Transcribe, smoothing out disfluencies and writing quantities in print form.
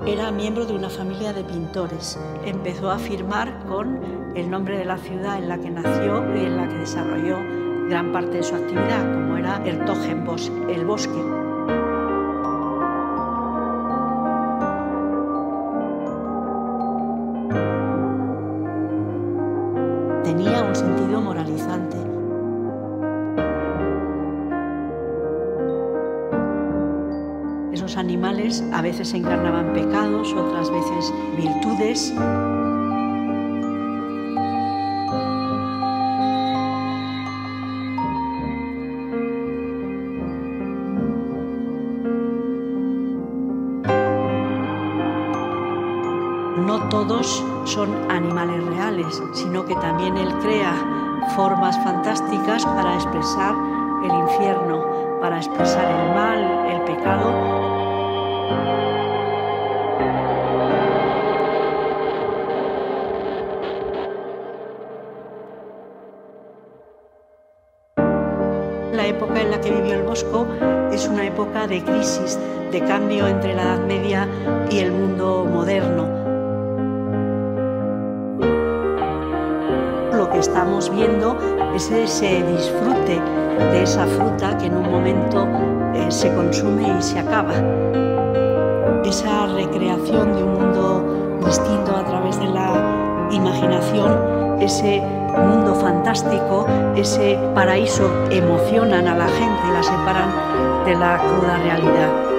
Era miembro de una familia de pintores. Empezó a firmar con el nombre de la ciudad en la que nació y en la que desarrolló gran parte de su actividad, como era Hertogenbosch, el bosque. Tenía un sentido moralizante. Esos animales a veces encarnaban pecados, otras veces virtudes. No todos son animales reales, sino que también él crea formas fantásticas para expresar el infierno, para expresar el mal, el pecado. La época en la que vivió el Bosco es una época de crisis, de cambio entre la Edad Media y el mundo moderno. Lo que estamos viendo es ese disfrute de esa fruta que en un momento se consume y se acaba. Esa recreación de un mundo distinto a través de la imaginación, ese mundo fantástico, ese paraíso, emocionan a la gente y la separan de la cruda realidad.